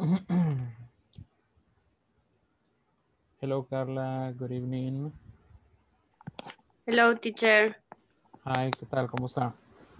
Hello, Carla. Good evening. Hello, teacher. Hi, ¿qué tal? ¿Cómo está?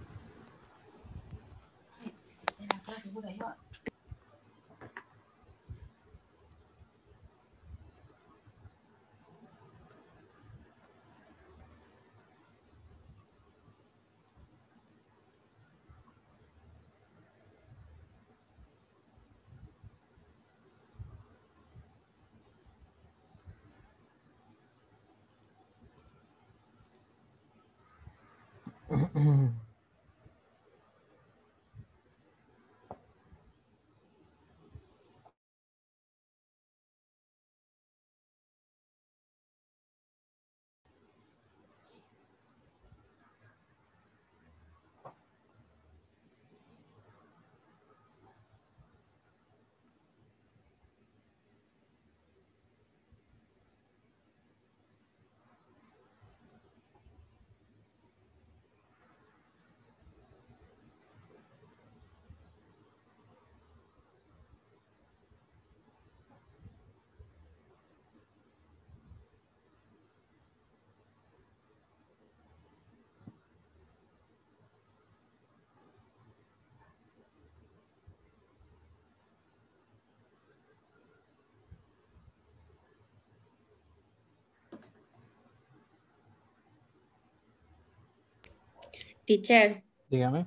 Teacher, Dígame.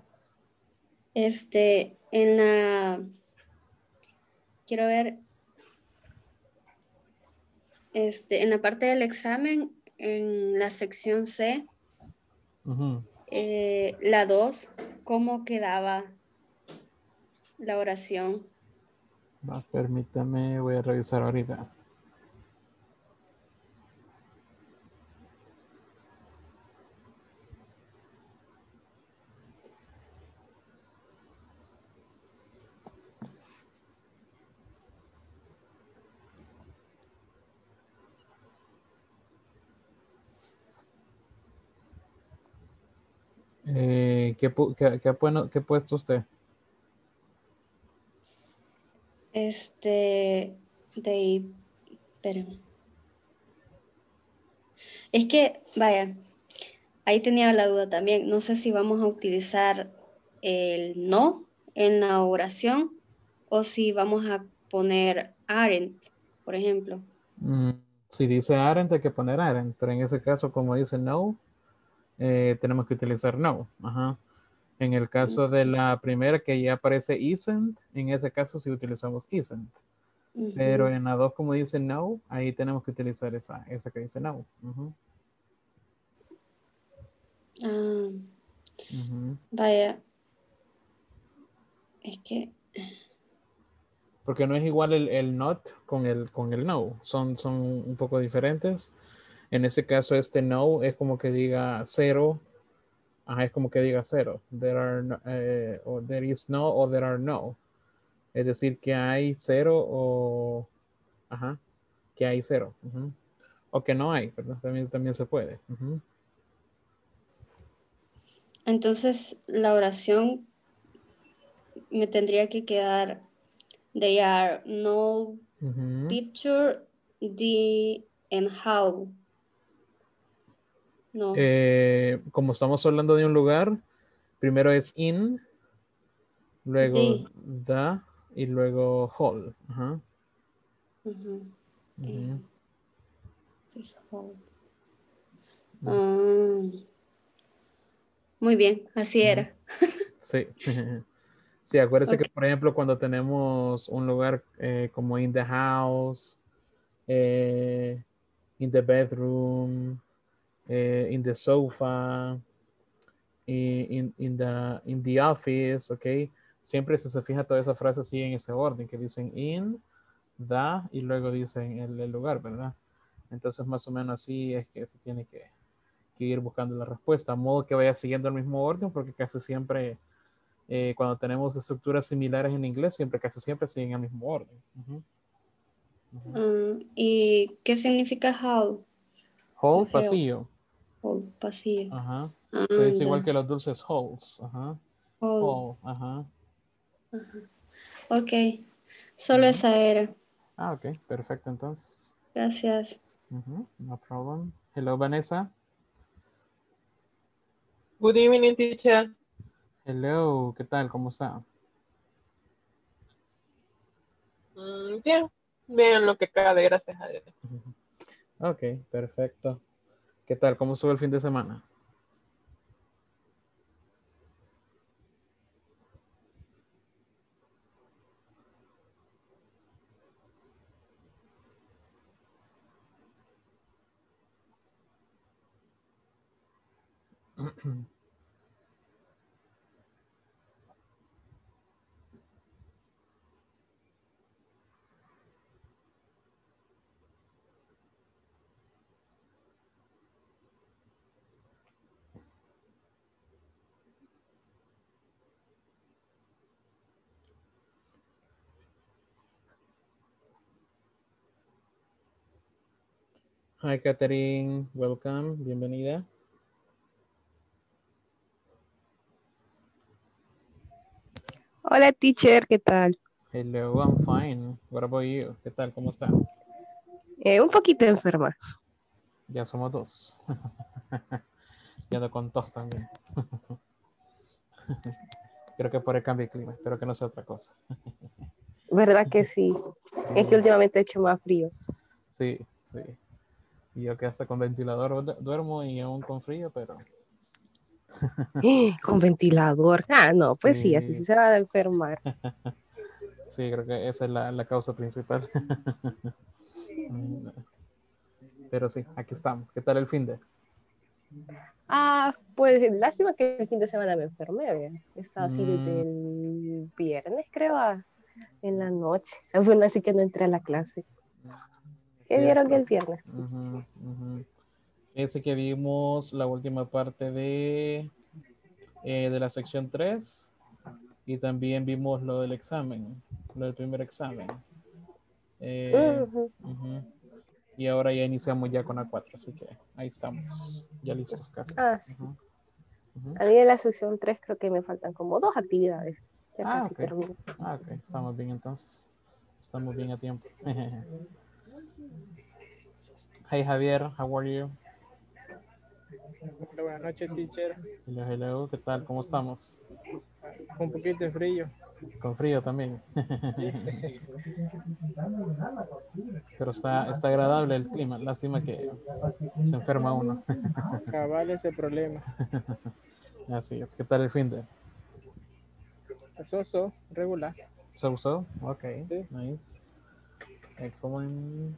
en la, quiero ver, en la parte del examen, en la sección C, Ujú. la 2, ¿cómo quedaba la oración? Permítame, voy a revisar ahorita. ¿Qué ha puesto usted? Espérame. Es que, vaya, ahí tenía la duda también. No sé si vamos a utilizar el no en la oración o si vamos a poner aren't, por ejemplo. Mm, si dice aren't, hay que poner aren't, pero en ese caso, como dice no, tenemos que utilizar no. Ajá. En el caso de la primera que ya aparece isn't, en ese caso sí utilizamos isn't. Pero Ujú. en la 2, como dice no, ahí tenemos que utilizar esa que dice no. Ujú, Ah, ujú. vaya, es que, Porque no es igual el not con el no. Son un poco diferentes. En ese caso, este no es como que diga cero. Ajá, es como que diga cero. There are o there is no o there are no. Es decir, que hay cero o ajá, que hay cero. Ujú. O que no hay, ¿verdad? También se puede. Ujú. entonces la oración me tendría que quedar, they are no Ujú. picture, the and how. No, Como estamos hablando de un lugar, primero es in, luego the. the y luego hall. Ajá. Ujú. Ujú. The how. Ah, muy bien, así Ujú. era. Sí. Sí, acuérdese que, Ok. por ejemplo, cuando tenemos un lugar como in the house, eh, in the bedroom, in the sofa, in the office, ¿ok? Siempre se fija toda esa frase así en ese orden, que dicen in, the, y luego dicen el lugar, ¿verdad? Entonces, más o menos así es que se tiene que ir buscando la respuesta, a modo que vaya siguiendo el mismo orden, porque casi siempre cuando tenemos estructuras similares en inglés, casi siempre siguen el mismo orden. Ujú, ujú. ¿Y qué significa hall? O Hall, hell, pasillo. hall, pasillo. Ajá. Ah, Se dice igual ya. que los dulces halls. Ajá. Hall. Hall. Ajá. Ok. Solo esa era. Ah, ok, perfecto entonces. Gracias. No problem. Hello, Vanessa. Good evening, teacher. Hello, ¿qué tal? ¿Cómo está? Bien, bien lo que cabe, gracias a Dios. Ok, perfecto. ¿Qué tal? ¿Cómo estuvo el fin de semana? Hi, Catherine. Welcome. Bienvenida. Hola, teacher, ¿qué tal? Hello, I'm fine. What about you? ¿Qué tal? ¿Cómo está? Un poquito enferma. Ya somos dos. Ya ando con tos también. Creo que por el cambio de clima. Espero que no sea otra cosa. ¿Verdad que sí? Es que últimamente ha hecho más frío. Sí, sí. Y yo que hasta con ventilador duermo y aún con frío, pero Con ventilador. Ah, no, pues sí, así sí, sí se va a enfermar. sí, creo que esa es la causa principal. Pero sí, aquí estamos. ¿Qué tal el fin de? Ah, pues lástima que el fin de semana me enfermé, ¿ve? Estaba así desde Mm, el viernes, creo, en la noche. Bueno, así que no entré a la clase. es ¿Qué vieron cierto. el viernes? Ujú, ujú. Ese que vimos la última parte de la sección 3 y también vimos lo del examen, lo del primer examen. Eh, Ujú. ujú. Y ahora ya iniciamos ya con A4, así que ahí estamos, ya listos casi. Ah, sí. Ujú, ujú. A mí en la sección 3 creo que me faltan como 2 actividades. Ya Ah, casi ok. termino. Ah, ok. Estamos bien entonces. Estamos bien a tiempo. Hey Javier, how are you? Hola, buenas noches, teacher. Hello, hello, ¿qué tal? ¿Cómo estamos? Un poquito de frío. Con frío también. Sí. Pero está agradable el clima. Lástima que se enferma uno. Cabal ese problema. Así es. ¿Qué tal el fin de? Soso, regular. So? Okay, Sí. nice. Excellent.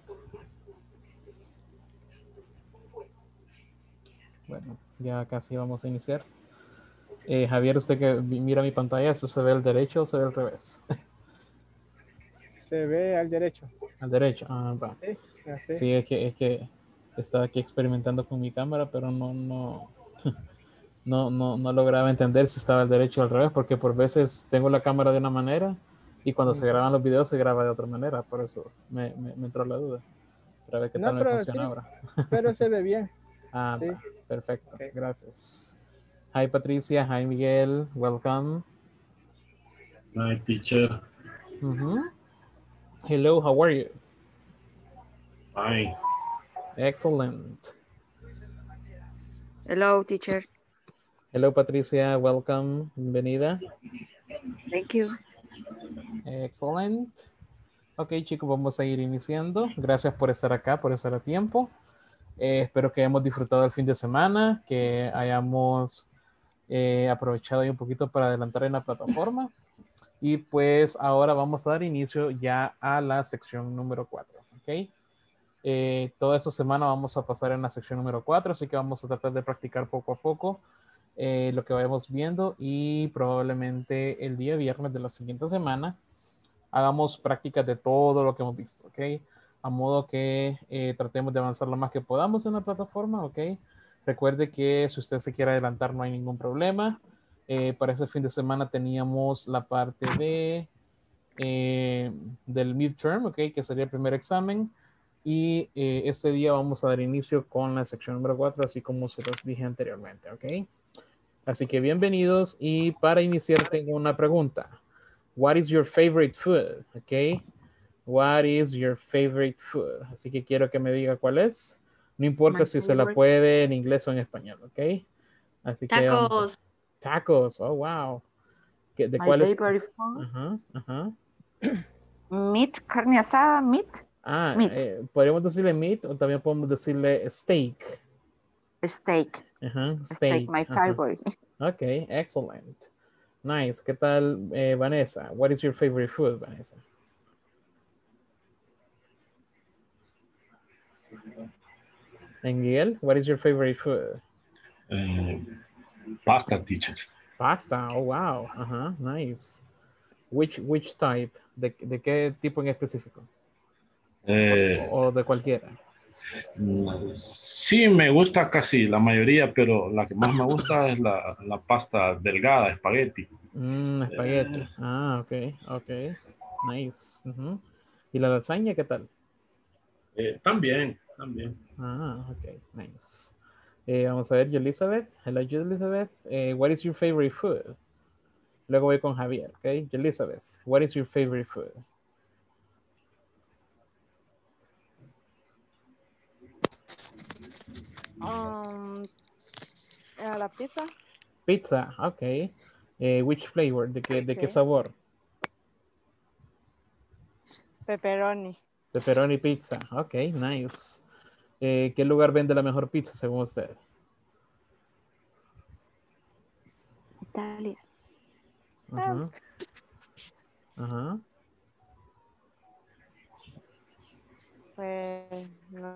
Bueno, ya casi vamos a iniciar. Javier, usted que mira mi pantalla, ¿eso se ve al derecho o se ve al revés? Se ve al derecho. Al derecho. Ah, va. Sí, así. Sí, es que estaba aquí experimentando con mi cámara, pero no lograba entender si estaba al derecho o al revés, porque por veces tengo la cámara de una manera y cuando se graban los videos se graba de otra manera, por eso me entró la duda. Para ver qué tal No, me pero funciona sí, ahora. pero se ve bien. Ah, Sí. va, perfecto, Ok. gracias. Hi Patricia, hi Miguel, welcome. Hi, teacher. Hello, how are you? Fine. Excellent. Hello, teacher. Hello Patricia, welcome, bienvenida. Thank you. Excellent. Ok chicos, vamos a ir iniciando. Gracias por estar acá, por estar a tiempo. Espero que hayamos disfrutado el fin de semana, que hayamos aprovechado ahí un poquito para adelantar en la plataforma. Y pues ahora vamos a dar inicio ya a la sección número 4. ¿Ok? Toda esta semana vamos a pasar en la sección número 4, así que vamos a tratar de practicar poco a poco lo que vayamos viendo y probablemente el día viernes de la siguiente semana hagamos prácticas de todo lo que hemos visto, ¿ok? A modo que tratemos de avanzar lo más que podamos en la plataforma, ¿ok? Recuerde que si usted se quiere adelantar no hay ningún problema. Para ese fin de semana teníamos la parte del midterm, ¿ok? Que sería el primer examen. Y este día vamos a dar inicio con la sección número 4, así como se los dije anteriormente, ¿ok? Así que bienvenidos y para iniciar tengo una pregunta. What is your favorite food? Ok. What is your favorite food? Así que quiero que me diga cuál es. No importa My si se la favorite. puede en inglés o en español, ¿ok? Así que Tacos. tacos, oh wow. ¿De My cuáles? favorite food. Ajá, ajá. Meat, carne asada, meat. Meat. Podríamos decirle meat o también podemos decirle steak. Steak. Ajá, Steak, steak. my Ajá. favorite. Ok, excellent. Nice. ¿Qué tal, Vanessa? What is your favorite food, Vanessa? And Miguel, what is your favorite food? Pasta, teacher. Pasta. Oh, wow. Ajá, nice. Which type? ¿De qué tipo en específico? O de cualquiera. Sí, me gusta casi la mayoría, pero la que más me gusta es la pasta delgada, espagueti. Espagueti. Ok. Nice. Ujú. ¿Y la lasaña qué tal? También. Ok, nice. Vamos a ver, Elizabeth. Hello, Elizabeth. What is your favorite food? Luego voy con Javier, ok. Elizabeth, what is your favorite food? La pizza. Pizza, ok. Which flavor? ¿De qué Sí. sabor? Pepperoni. Pepperoni pizza, ok, nice. ¿Qué lugar vende la mejor pizza según usted? Italia. Ajá. Pues no.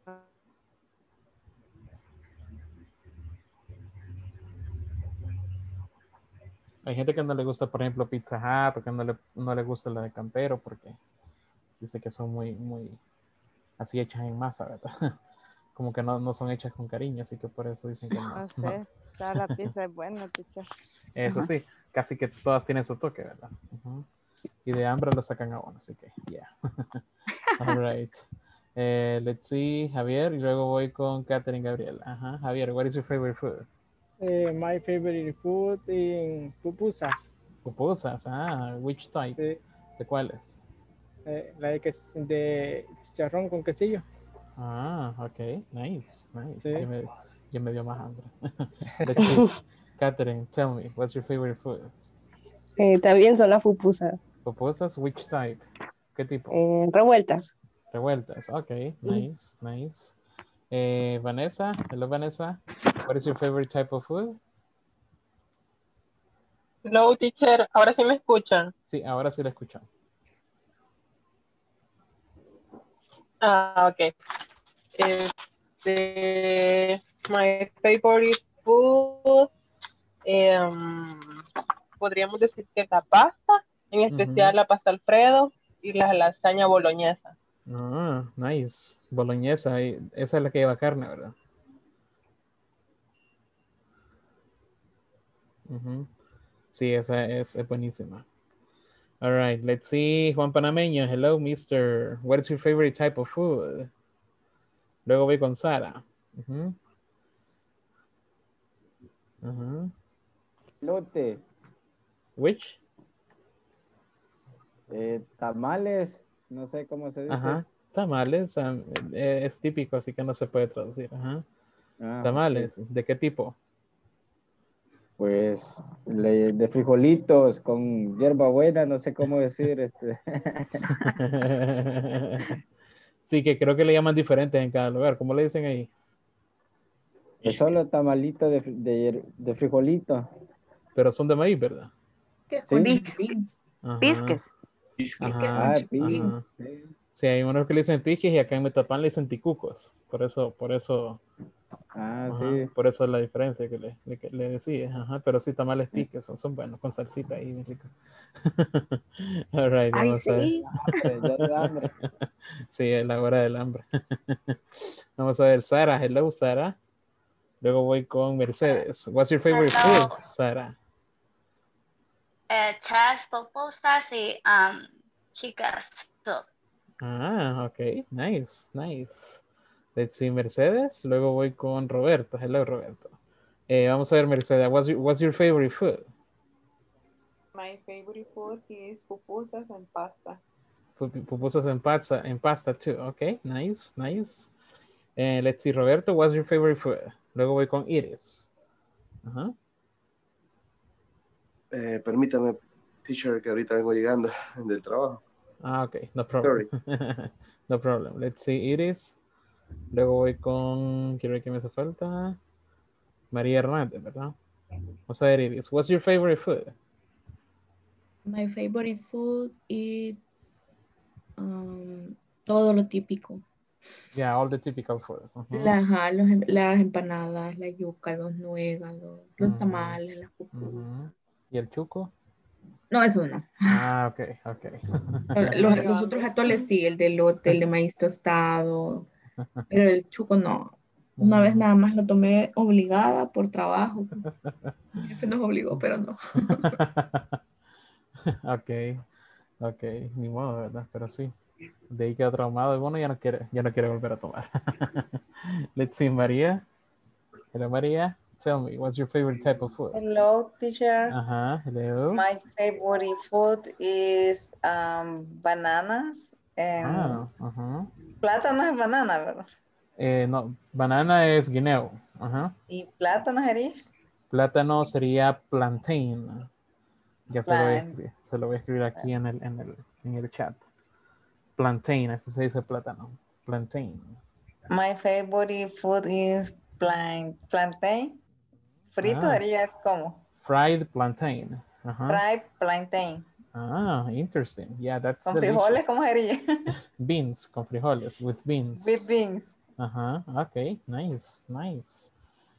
Hay gente que no le gusta, por ejemplo, Pizza Hut, porque no le gusta la de Campero, porque dice que son muy así hechas en masa, ¿verdad? Como que no son hechas con cariño, así que por eso dicen que no. No sé. Toda la pizza es buena, teacher. Eso sí, casi que todas tienen su toque, ¿verdad? Y de hambre lo sacan a uno, así que, yeah. All right. Let's see, Javier, y luego voy con Catherine Gabriel. Ajá, Javier, what is your favorite food? My favorite food in pupusas. Pupusas, which type? Sí. ¿De cuáles? La de chicharrón con quesillo. Ok, nice. Sí. Ya me dio más hambre. Let's see, Catherine, tell me, what's your favorite food? También son las pupusas. Pupusas, which type? ¿Qué tipo? Revueltas. Revueltas, ok, nice. Vanessa, hello Vanessa, what is your favorite type of food? Hello, teacher. Ahora sí me escuchan. Sí, ahora sí la escucho. Ok. My favorite food, podríamos decir que la pasta, en especial la pasta Alfredo y la lasaña boloñesa. Nice. Boloñesa, esa es la que lleva carne, ¿verdad? Sí, esa es buenísima. All right, let's see. Juan Panameño, hello, mister. What is your favorite type of food? Luego voy con Sara. Lote. Which? Tamales, no sé cómo se dice. Tamales, es típico, así que no se puede traducir. Tamales, Okay. ¿de qué tipo? Pues de frijolitos con hierbabuena, no sé cómo decir. Sí, que creo que le llaman diferentes en cada lugar. ¿Cómo le dicen ahí? Pues solo tamalito de frijolito. Pero son de maíz, ¿verdad? Sí. Pisques. Sí, hay unos que le dicen piques y acá en Metapán le dicen ticucos. Por eso. Sí. Por eso es la diferencia que le decía. Pero sí, tamales piques son buenos, con salsita ahí, bien rico. All right, vamos a ver. Ya te da hambre. Sí, es la hora del hambre. Vamos a ver, Sara. Hello, Sara. Luego voy con Mercedes. What's your favorite food, Sara? Chas, pupusas y chicas soup. Ok. Nice. Let's see, Mercedes. Luego voy con Roberto. Hello, Roberto. Vamos a ver, Mercedes. What's your favorite food? My favorite food is pupusas and pasta. Pupusas and pasta too. Okay, nice, nice. Let's see, Roberto, what's your favorite food? Luego voy con Iris. Ajá. Permítame, teacher, que ahorita vengo llegando del trabajo. Ah, ok, no problem. No problem. Let's see, Iris. Luego voy con, quiero ver quién me hace falta. María Hernández, ¿verdad? Vamos a ver, Iris. What's your favorite food? My favorite food is todo lo típico. Yeah, all the typical food. Las empanadas, la yuca, los nuegados, los tamales, las pupusas. ¿Y el chuco? No, eso no. Ah, ok, ok. Los otros atoles sí, el de elote, el de maíz tostado, pero el chuco no. Una vez nada más lo tomé obligada por trabajo. Mi jefe nos obligó, pero no. Ok, ok, ni modo, ¿verdad? Pero sí. De ahí quedó traumado y bueno, ya no quiere volver a tomar. Let's see, María. Hello, María. Tell me, what's your favorite type of food? Hello, teacher. Hello. My favorite food is bananas and plátanos es banana, ¿verdad? No, banana es guineo. ¿Y plátano sería? Plátano sería plantain. Ya se lo voy a escribir aquí en el chat. Plantain, así se dice plátano. Plantain. My favorite food is plantain. Frito sería ¿cómo? Fried plantain. Fried plantain. Ah, interesting. Yeah, that's ¿Con delicious. frijoles cómo sería? Beans, con frijoles, with beans. With beans. Okay, nice, nice.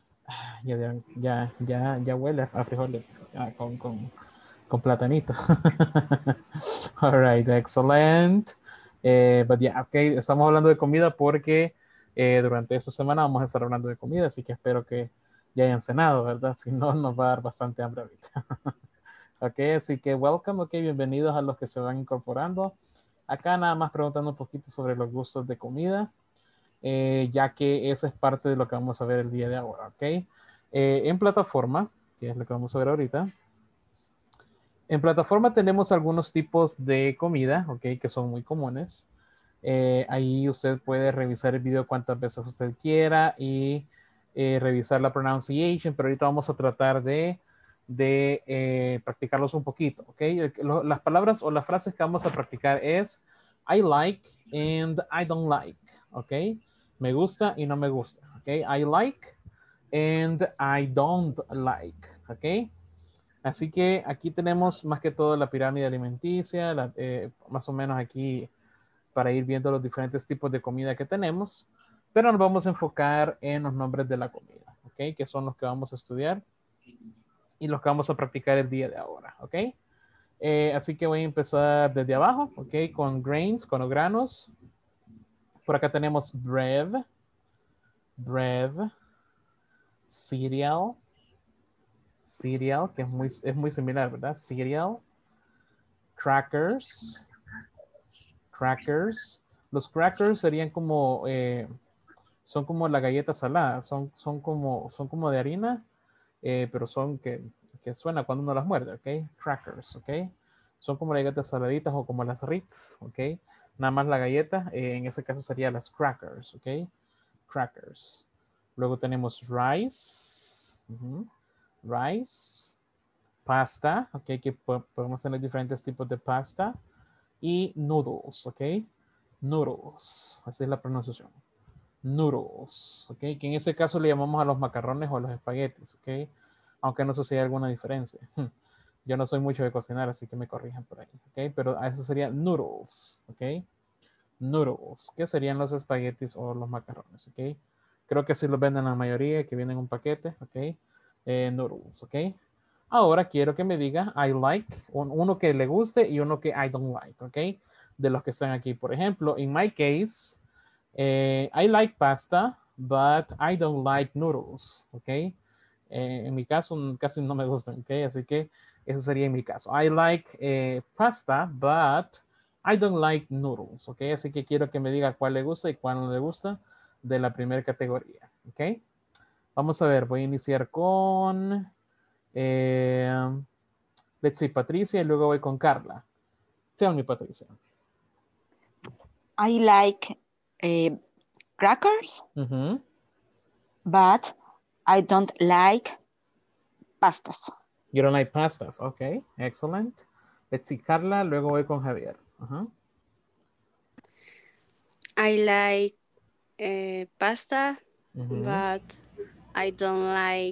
Ya huele a frijoles con platanito. All right, excellent. But yeah, okay, estamos hablando de comida porque durante esta semana vamos a estar hablando de comida, así que espero que ya hayan cenado, ¿verdad? Si no, nos va a dar bastante hambre ahorita. Ok, así que welcome, ok, bienvenidos a los que se van incorporando. Acá nada más preguntando un poquito sobre los gustos de comida, ya que eso es parte de lo que vamos a ver el día de ahora, ok. En plataforma, que es lo que vamos a ver ahorita. En plataforma tenemos algunos tipos de comida, ok, que son muy comunes. Ahí usted puede revisar el video cuantas veces usted quiera y revisar la pronunciation, pero ahorita vamos a tratar de practicarlos un poquito, ¿ok? Las palabras o las frases que vamos a practicar es I like and I don't like, ¿ok? Me gusta y no me gusta, ¿ok? I like and I don't like, ¿ok? Así que aquí tenemos más que todo la pirámide alimenticia, más o menos aquí para ir viendo los diferentes tipos de comida que tenemos, pero nos vamos a enfocar en los nombres de la comida, ¿ok? Que son los que vamos a estudiar y los que vamos a practicar el día de ahora, ¿ok? Así que voy a empezar desde abajo, ¿ok? Con grains, con los granos. Por acá tenemos bread, cereal, que es muy similar, ¿verdad? Cereal, crackers. Los crackers serían como, son como la galleta salada, son como de harina, pero son que suena cuando uno las muerde, ¿ok? Crackers, ¿ok? Son como las galletas saladitas o como las Ritz, ¿ok? Nada más la galleta, en ese caso serían las crackers, ¿ok? Crackers. Luego tenemos rice, rice, pasta, ¿ok? Que podemos tener diferentes tipos de pasta. Y noodles, ¿ok? Noodles, así es la pronunciación. Noodles, ¿ok? Que en ese caso le llamamos a los macarrones o a los espaguetis, ¿ok? Aunque no sé si hay alguna diferencia. Yo no soy mucho de cocinar, así que me corrijan por ahí, ¿ok? Pero a eso sería noodles, ¿ok? Noodles, que serían los espaguetis o los macarrones, ¿ok? Creo que sí los venden la mayoría, que vienen en un paquete, ¿ok? Noodles, ¿ok? Ahora quiero que me diga I like, uno que le guste y uno que I don't like, ¿ok? De los que están aquí. Por ejemplo, in my case, I like pasta, but I don't like noodles, ¿ok? En mi caso casi no me gustan, ¿ok? Así que eso sería en mi caso. I like pasta, but I don't like noodles, ¿ok? Así que quiero que me diga cuál le gusta y cuál no le gusta de la primera categoría, ¿ok? Vamos a ver, voy a iniciar con Let's see, Patricia, y luego voy con Carla. Tell me, Patricia. I like crackers, but I don't like pastas. You don't like pastas. Okay, excellent. Let's see, Carla, luego voy con Javier. I like pasta, but I don't like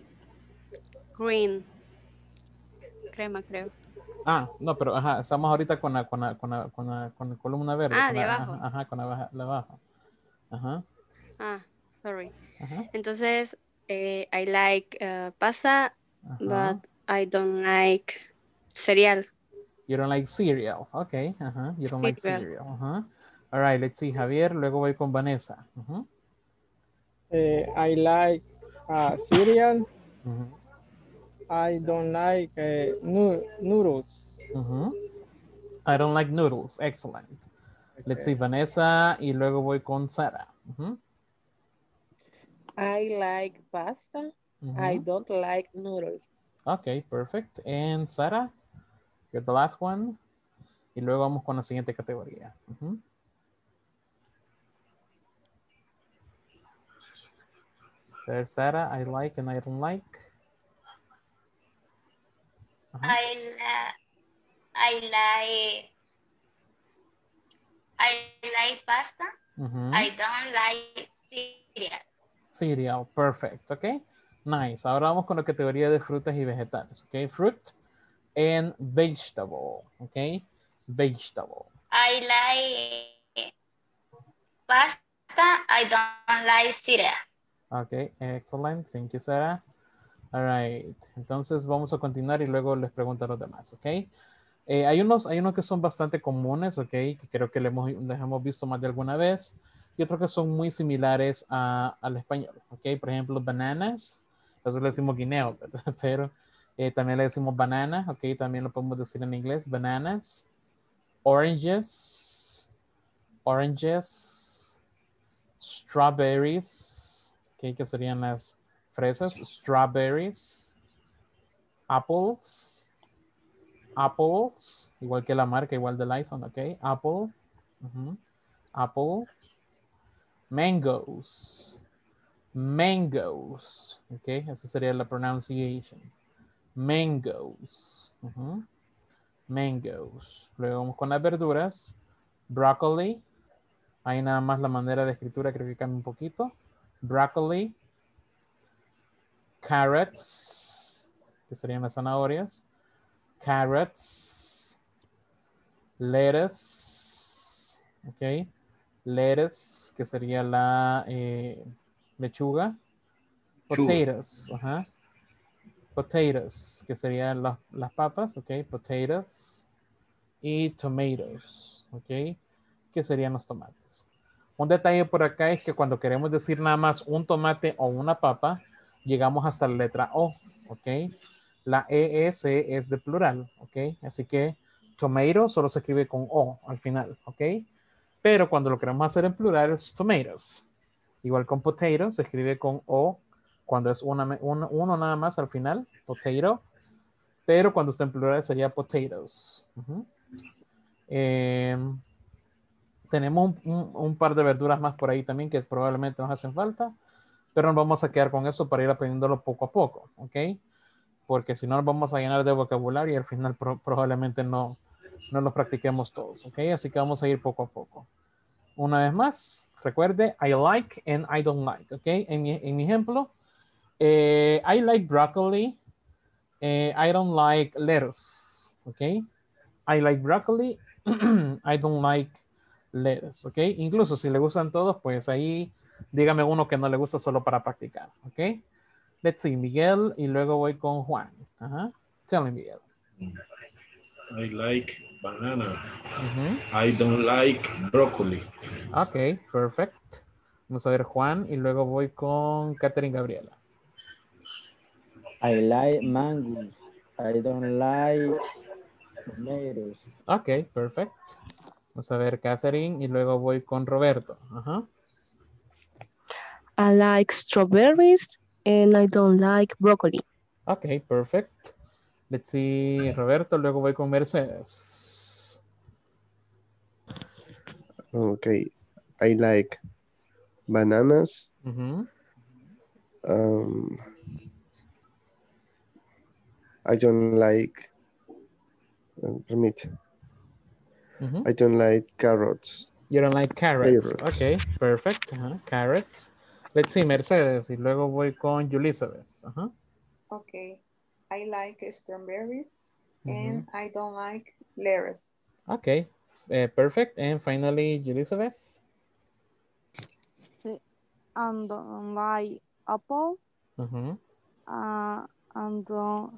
crema, creo. Ah, no, pero estamos ahorita con la columna verde. Ah, de abajo. Con la de abajo. Ah, sorry. Entonces, I like pasta, but I don't like cereal. You don't like cereal. Okay, you don't like cereal. All right, let's see, Javier, luego voy con Vanessa. I like cereal. I don't like noodles. I don't like noodles. Excellent. Okay. Let's see, Vanessa, y luego voy con Sara. I like pasta. I don't like noodles. Okay, perfect. And Sara, you're the last one. Y luego vamos con la siguiente categoría. So, Sara, I like and I don't like. I like pasta. I don't like cereal. Cereal, perfect, okay. Nice. Ahora vamos con la categoría de frutas y vegetales, okay. Fruit and vegetable, okay. Vegetable. I like pasta. I don't like cereal. Okay, excellent. Thank you, Sarah. All right. Entonces vamos a continuar y luego les pregunto a los demás, ok. Hay unos que son bastante comunes, ok, que creo que les hemos visto más de alguna vez, y otros que son muy similares al español, ok. Por ejemplo, bananas, nosotros le decimos guineo, pero también le decimos banana, ok, también lo podemos decir en inglés, bananas. Oranges, strawberries, ok, que serían las fresas, strawberries, apples, igual que la marca, igual del iPhone, ok, apple, apple, mangoes, ok, esa sería la pronunciation, mangoes, mangoes. Luego vamos con las verduras, broccoli, ahí nada más la manera de escritura creo que cambia un poquito, broccoli, carrots, que serían las zanahorias, carrots, lettuce, ok, lettuce, que sería la lechuga, potatoes, potatoes, que serían las papas, ok, potatoes, y tomatoes, ok, que serían los tomates. Un detalle por acá es que cuando queremos decir nada más un tomate o una papa, llegamos hasta la letra O, ok. La ES es de plural, ok. Así que tomato solo se escribe con O al final, ok. Pero cuando lo queremos hacer en plural es tomatoes. Igual con potato se escribe con O cuando es uno nada más al final, potato. Pero cuando está en plural sería potatoes. Tenemos un par de verduras más por ahí también que probablemente nos hacen falta. Pero nos vamos a quedar con eso para ir aprendiéndolo poco a poco, ¿ok? Porque si no nos vamos a llenar de vocabulario y al final probablemente no los practiquemos todos, ¿ok? Así que vamos a ir poco a poco. Una vez más, recuerde, I like and I don't like, ¿ok? En mi ejemplo, I like broccoli, I don't like lettuce, ¿ok? I like broccoli, I don't like lettuce, ¿ok? Incluso si le gustan todos, pues ahí dígame uno que no le gusta solo para practicar, ¿ok? Let's see, Miguel, y luego voy con Juan. Tell me, Miguel. I like banana. I don't like broccoli. Ok, perfect. Vamos a ver Juan, y luego voy con Catherine Gabriela. I like mangoes. I don't like tomatoes. Ok, perfect. Vamos a ver Catherine, y luego voy con Roberto. I like strawberries and I don't like broccoli. Okay, perfect. Let's see, Roberto, luego voy con Mercedes. Okay. I like bananas. I don't like I don't like carrots. You don't like carrots. Okay, perfect. Carrots. Let's see, Mercedes. Y luego voy con Julizabeth. Okay. I like strawberries and I don't like lettuce. Okay, perfect. And finally, Julizabeth. Sí. And don't like apple. And don't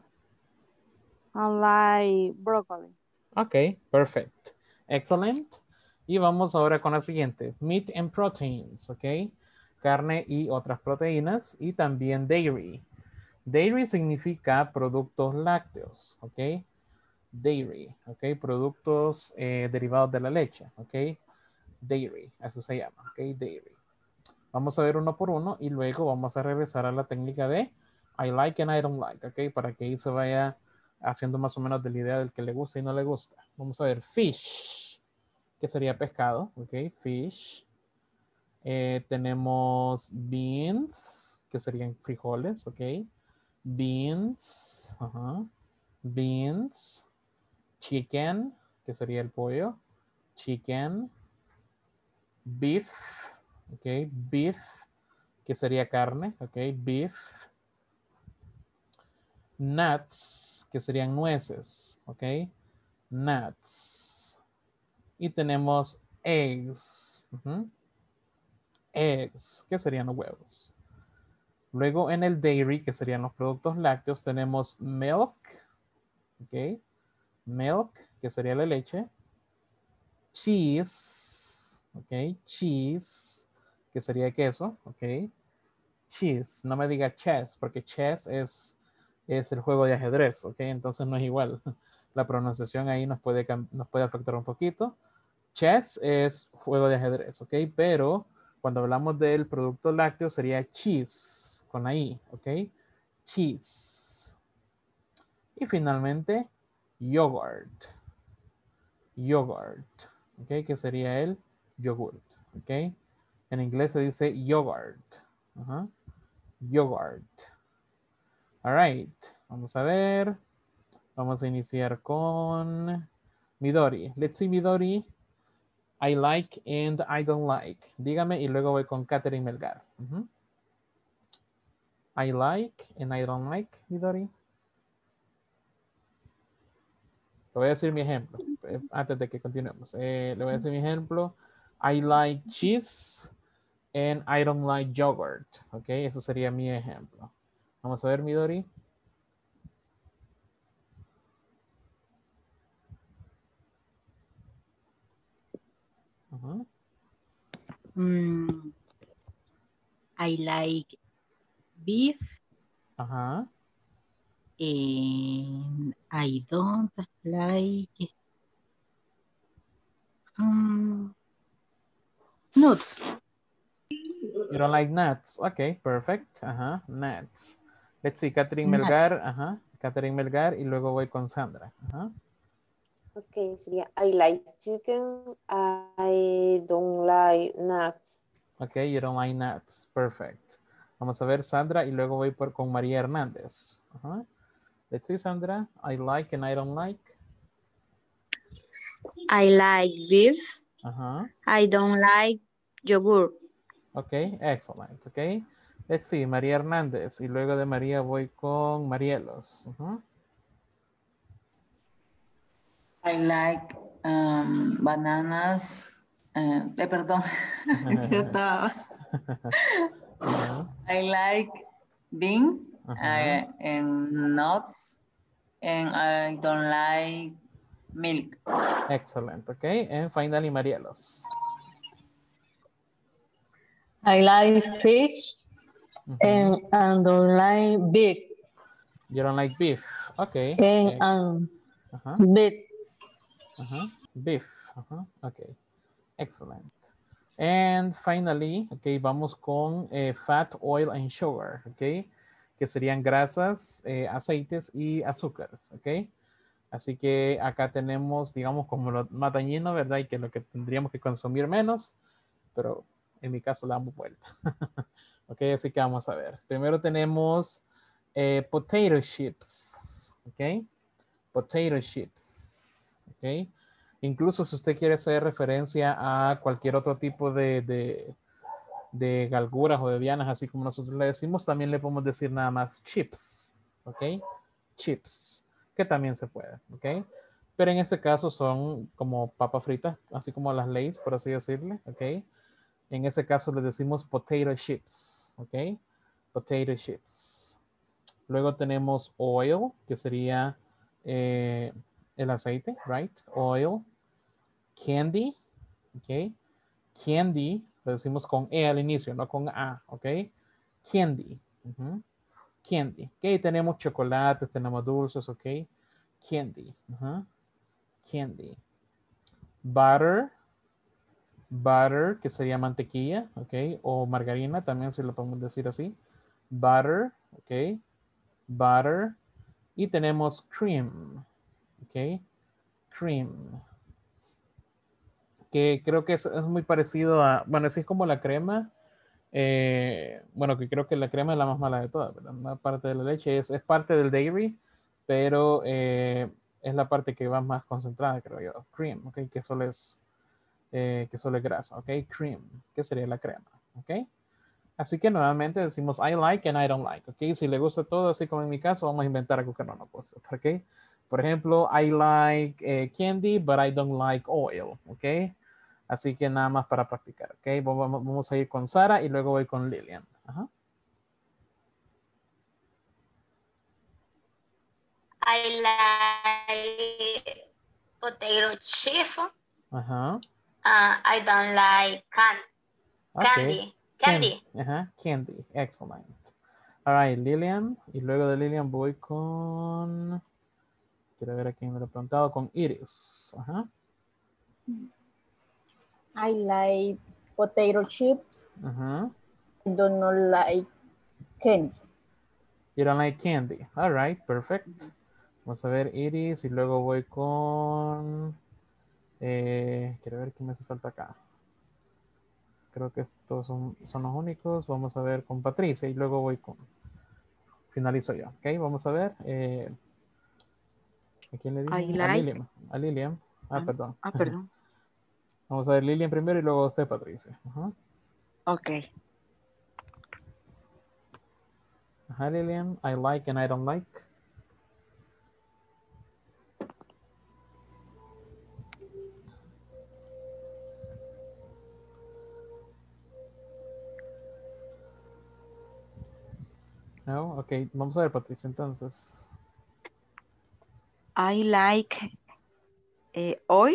like broccoli. Ok, perfect. Excellent. Y vamos ahora con la siguiente. Meat and proteins, ok. Carne y otras proteínas. Y también dairy. Dairy significa productos lácteos, ok. Dairy, ok. Productos derivados de la leche, ok. Dairy, eso se llama, ok. Dairy. Vamos a ver uno por uno y luego vamos a regresar a la técnica de I like and I don't like, ok. Para que ahí se vaya haciendo más o menos de la idea del que le gusta y no le gusta. Vamos a ver, fish, que sería pescado, ok, fish. Tenemos beans, que serían frijoles, ok. Beans, beans. Chicken, que sería el pollo. Chicken. Beef, ok, beef, que sería carne, ok, beef. Nuts, que serían nueces, ok, nuts. Y tenemos eggs, eggs, que serían los huevos. Luego en el dairy, que serían los productos lácteos, tenemos milk, ok, milk, que sería la leche. Cheese, ok, cheese, que sería queso, ok. Cheese, no me diga chess, porque chess es el juego de ajedrez, ok, entonces no es igual. La pronunciación ahí nos puede afectar un poquito. Chess es juego de ajedrez, ok, pero cuando hablamos del producto lácteo sería cheese, con la I, ok, cheese. Y finalmente, yogurt, yogurt, ok, que sería el yogurt, ok. En inglés se dice yogurt, yogurt. All right, vamos a ver. Vamos a iniciar con Midori. Let's see, Midori. I like and I don't like. Dígame y luego voy con Catherine Melgar. I like and I don't like, Midori. Le voy a decir mi ejemplo antes de que continuemos. Le voy a decir mi ejemplo. I like cheese and I don't like yogurt. Ok, eso sería mi ejemplo. Vamos a ver, Midori. I like beef. And I don't like nuts. You don't like nuts. Okay, perfect. Nuts. Let's see, Catherine Melgar. Catherine Melgar y luego voy con Sandra. Ok, sería I like chicken, I don't like nuts. Okay, you don't like nuts. Perfect. Vamos a ver Sandra y luego voy con María Hernández. Let's see, Sandra. I like and I don't like. I like beef. I don't like yogurt. Okay, excellent. Okay. Let's see, María Hernández. Y luego de María voy con Marielos. I like bananas. Perdón. I like beans and nuts, and I don't like milk. Excellent. Okay. And finally, Marielos. I like fish and don't like beef. You don't like beef. Okay. And beef. Beef. Okay. Excellent. And finally, okay, vamos con fat, oil, and sugar. Okay. que serían grasas, aceites y azúcares, ¿ok? Así que acá tenemos, digamos, como lo más dañino, ¿verdad? Y que lo que tendríamos que consumir menos, pero en mi caso le damos vuelta. Ok, así que vamos a ver. Primero tenemos potato chips, ¿ok? Potato chips, ¿ok? Incluso si usted quiere hacer referencia a cualquier otro tipo de galguras o de dianas, así como nosotros le decimos, también le podemos decir nada más chips, ¿ok? Chips, que también se puede, ¿ok? Pero en este caso son como papas fritas, así como las Lay's, por así decirle, ¿ok? En ese caso le decimos potato chips, ¿ok? Potato chips. Luego tenemos oil, que sería el aceite, right? Oil. Candy, ¿ok? Candy, lo decimos con E al inicio, no con A, ¿ok? Candy. Candy. Ok, tenemos chocolates, tenemos dulces, ¿ok? Candy. Candy. Butter. Butter, que sería mantequilla, ¿ok? O margarina, también se lo podemos decir así. Butter, ¿ok? Butter. Y tenemos cream, ¿ok? Cream. Que creo que es muy parecido a, bueno, así es como la crema. Bueno, que creo que la crema es la más mala de todas, ¿verdad? Una parte de la leche es parte del dairy, pero es la parte que va más concentrada, creo yo. Cream, ¿ok? Que solo es grasa, ¿ok? Cream, que sería la crema, ¿ok? Así que nuevamente decimos I like and I don't like, ¿ok? Si le gusta todo, así como en mi caso, vamos a inventar algo que no nos gusta, ¿ok? Por ejemplo, I like candy, but I don't like oil, ¿ok? Así que nada más para practicar, ¿ok? Vamos a ir con Sara y luego voy con Lilian. Ajá. I like potato chip. Ajá. I don't like Okay. candy. Ajá, candy. Excellent. All right, Lilian. Y luego de Lilian voy con... Quiero ver a quién me lo he preguntado. Con Iris. Ajá. I like potato chips. Ajá. I do not like candy. You don't like candy. All right, perfect. Vamos a ver Iris y luego voy con... quiero ver quién me hace falta acá. Creo que estos son los únicos. Vamos a ver con Patricia y luego voy con... Finalizo yo, ¿ok? Vamos a ver. ¿A quién le dije? like... A Lilian. Perdón. Perdón. Vamos a ver Lilian primero y luego usted, Patricia. Ajá. Ok. Ajá, Lilian. I like and I don't like. No, ok. Vamos a ver, Patricia, entonces. I like oil.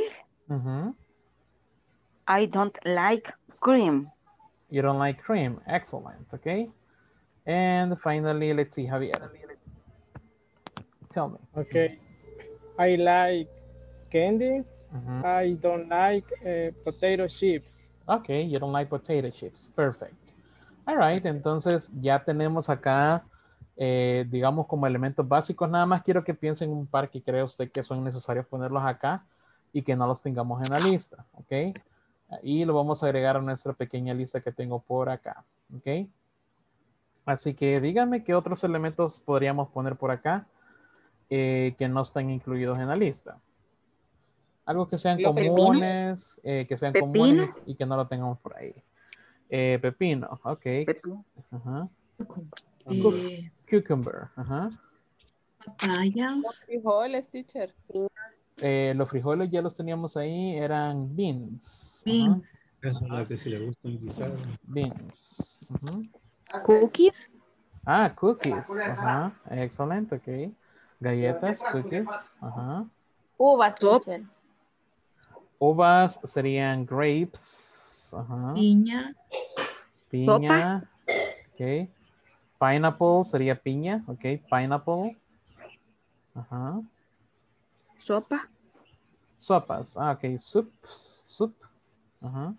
I don't like cream. You don't like cream. Excellent. Okay. And finally, let's see, Javier. Tell me. Okay. I like candy. I don't like potato chips. Okay, you don't like potato chips. Perfect. All right, entonces ya tenemos acá, digamos, como elementos básicos. Nada más quiero que piensen un par que cree usted que son necesarios ponerlos acá y que no los tengamos en la lista. Ok. Y lo vamos a agregar a nuestra pequeña lista que tengo por acá. Ok. Así que díganme qué otros elementos podríamos poner por acá que no están incluidos en la lista. Algo que sean comunes, comunes y que no lo tengamos por ahí. Pepino, ok. Ajá. Cucumber, ajá. Papaya. Los frijoles, teacher. Los frijoles ya los teníamos ahí, eran beans. Beans. Esa es la que sí le gusta utilizar. Beans. Cookies. Cookies. Ajá. Excelente, ok. Galletas, cookies. Ajá. Uvas, teacher. Uvas serían grapes. Ajá. Piña. Piña. Ok. Pineapple sería piña. Ok. Pineapple. Ajá. Sopa. Sopas. Ok. Soup. Ajá.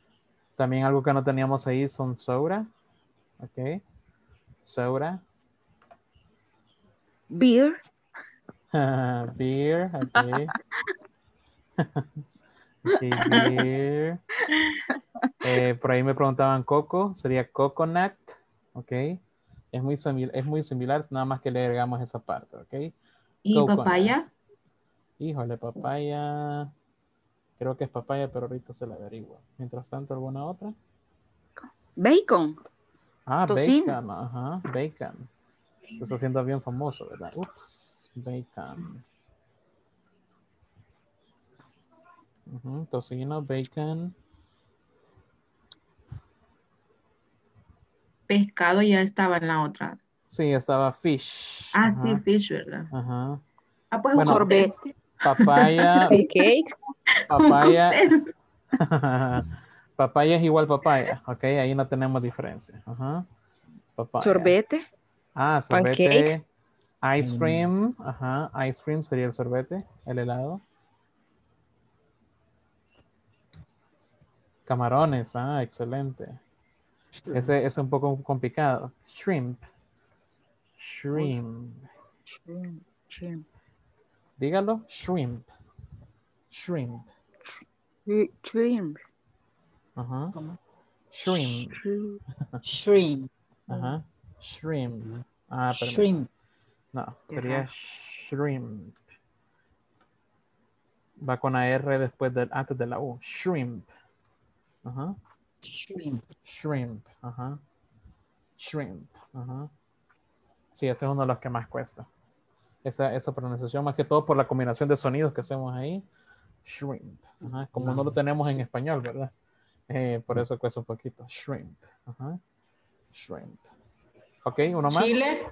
También algo que no teníamos ahí son soda. Ok. Soda. Beer. Beer, ok. Ok, beer. Por ahí me preguntaban coco, sería coconut, ok. Es muy similar, nada más que le agregamos esa parte, ok. ¿Y Coconut. papaya? Híjole, papaya. Creo que es papaya, pero ahorita se la averigua. Mientras tanto, ¿alguna otra? Bacon. Ah, Tocino. bacon, ajá, bacon. Se está haciendo bien famoso, ¿verdad? Ups, bacon. Tocino, bacon. Pescado ya estaba en la otra. Sí, estaba fish. Ah, Ajá. sí, fish, ¿verdad? Ajá. Ah, pues bueno, un sorbete. Papaya. Cake. Papaya. Papaya es igual papaya, ok, ahí no tenemos diferencia. Ajá. Papaya. Sorbete. Ah, sorbete. Pancake. Ice cream. Ajá, ice cream sería el sorbete, el helado. Camarones, excelente. Ese es un poco complicado. Shrimp. Shrimp. Shrimp. Dígalo, shrimp. Shrimp. Shrimp. Ajá. Shrimp. Shrimp. Ajá. Shrimp. Shrimp. No, sería shrimp. Va con la R antes de la U. Shrimp. Ajá. Shrimp. Shrimp. Ajá. Shrimp. Ajá. Sí, ese es uno de los que más cuesta. Esa pronunciación, más que todo por la combinación de sonidos que hacemos ahí. Shrimp. Ajá. Como no lo tenemos en español, ¿verdad? Por eso cuesta un poquito. Shrimp. Ajá. Shrimp. Ok, uno más. Chile.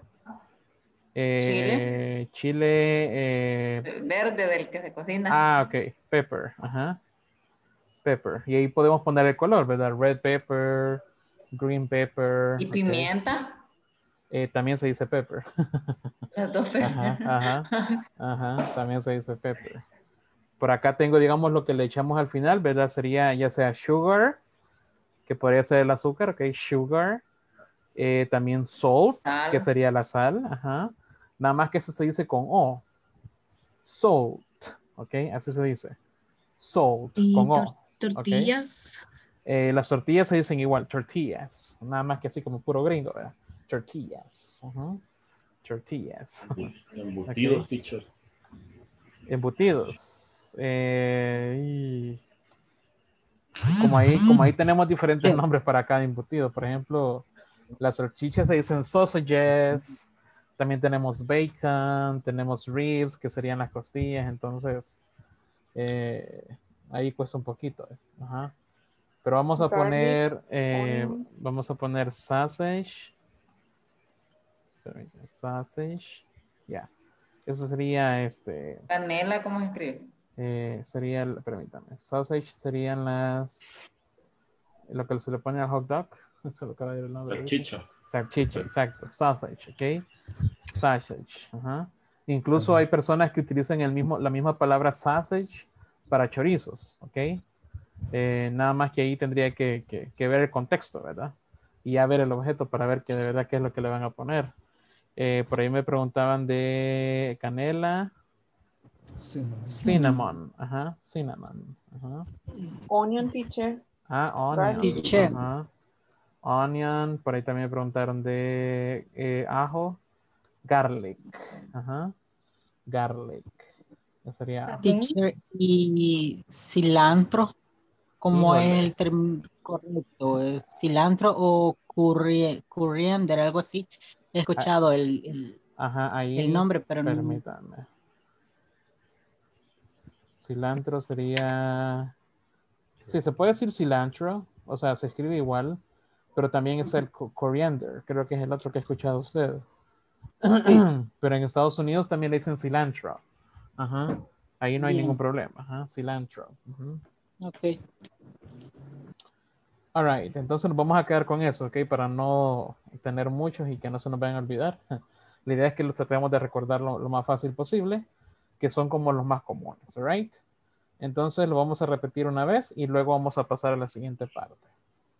Chile. Verde del que se cocina. Ok. Pepper. Ajá. Pepper. Y ahí podemos poner el color, ¿verdad? Red pepper, green pepper. ¿Y pimienta? También se dice pepper. Las dos pepper. Ajá. También se dice pepper. Por acá tengo, digamos, lo que le echamos al final, ¿verdad? Sería ya sea sugar, que podría ser el azúcar, ok, sugar. También salt, que sería la sal, ajá. Nada más que eso se dice con O. Salt, ok, así se dice. Salt, ¿Y con O. tortillas? Okay. Las tortillas se dicen igual, tortillas. Nada más que así como puro gringo, ¿verdad? Tortillas. Tortillas. Embutidos, teacher. Embutidos. Como ahí tenemos diferentes nombres para cada embutido. Por ejemplo, las salchichas se dicen sausages. También tenemos bacon, tenemos ribs, que serían las costillas. Entonces, ahí cuesta un poquito. Ajá. Pero vamos a poner sausage. Sausage. Ya. Eso sería Canela, ¿cómo se escribe? Permítame. Sausage serían lo que se le pone al hot dog. Se lo acaba de decir el nombre. Salchicha. Salchicha, exacto. Sausage, ok. Sausage. Ajá. Incluso hay personas que utilizan la misma palabra sausage para chorizos, ok. Nada más que ahí tendría que ver el contexto, ¿verdad? Y ya ver el objeto para ver que de verdad qué es lo que le van a poner. Por ahí me preguntaban de canela. Cinnamon. Ajá. Cinnamon. Ajá. Onion, teacher. Onion. Teacher. Ajá. Onion. Por ahí también me preguntaron de ajo. Garlic. Ajá. Garlic. Eso sería ajo. Teacher. Y cilantro. ¿Cómo es el término correcto? ¿Cilantro o coriander? Algo así. He escuchado Ajá, ahí, el nombre, pero no. permítame. Cilantro sería... Sí, se puede decir cilantro, o sea, se escribe igual, pero también es el coriander, creo que es el otro que ha escuchado usted. Pero en Estados Unidos también le dicen cilantro. Ajá. Ahí no hay ningún problema. Ajá, cilantro. Ok. All right, entonces nos vamos a quedar con eso, ¿ok? Para no tener muchos y que no se nos vayan a olvidar. La idea es que los tratemos de recordar lo más fácil posible, que son como los más comunes, all right? Entonces lo vamos a repetir una vez y luego vamos a pasar a la siguiente parte.